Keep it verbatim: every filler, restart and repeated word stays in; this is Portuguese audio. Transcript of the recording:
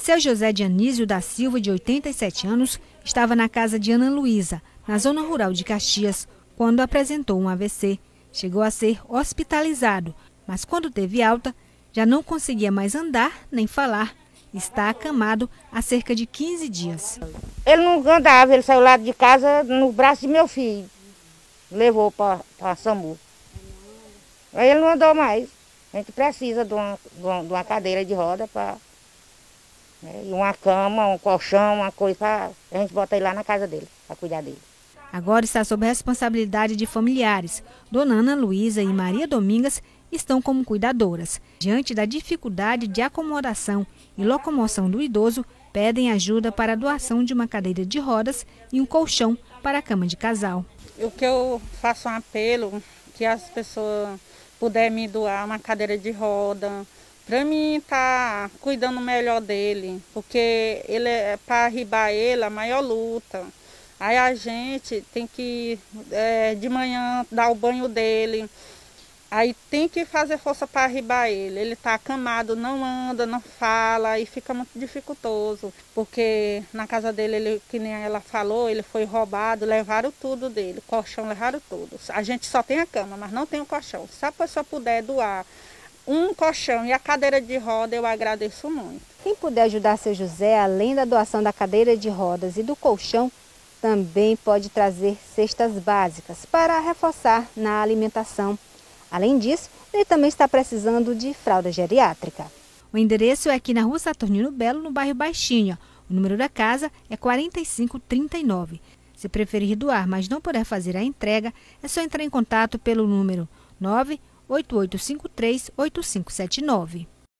Seu José Dionísio da Silva, de oitenta e sete anos, estava na casa de Ana Luísa, na zona rural de Caxias, quando apresentou um A V C. Chegou a ser hospitalizado, mas quando teve alta, já não conseguia mais andar nem falar. Está acamado há cerca de quinze dias. Ele não andava, ele saiu lá de casa no braço de meu filho. Levou para a SAMU. Aí ele não andou mais. A gente precisa de uma, de uma, de uma cadeira de roda, para né, uma cama, um colchão, uma coisa para a gente botar ele lá na casa dele, para cuidar dele. Agora está sob responsabilidade de familiares. Dona Ana Luísa e Maria Domingas estão como cuidadoras. Diante da dificuldade de acomodação e locomoção do idoso, pedem ajuda para a doação de uma cadeira de rodas e um colchão para a cama de casal. O que eu faço um apelo, que as pessoas puderem me doar uma cadeira de roda, para mim estar tá cuidando melhor dele, porque ele é para arribar ele a maior luta. Aí a gente tem que, é, de manhã, dar o banho dele. Aí tem que fazer força para arribar ele. Ele está acamado, não anda, não fala e fica muito dificultoso. Porque na casa dele, ele, que nem ela falou, ele foi roubado, levaram tudo dele. Colchão levaram tudo. A gente só tem a cama, mas não tem o colchão. Se a pessoa puder doar um colchão e a cadeira de roda, eu agradeço muito. Quem puder ajudar seu José, além da doação da cadeira de rodas e do colchão, também pode trazer cestas básicas para reforçar na alimentação. Além disso, ele também está precisando de fralda geriátrica. O endereço é aqui na Rua Saturnino Belo, no bairro Baixinha. O número da casa é quarenta e cinco trinta e nove. Se preferir doar, mas não puder fazer a entrega, é só entrar em contato pelo número nove oito oito cinco três oito cinco sete nove.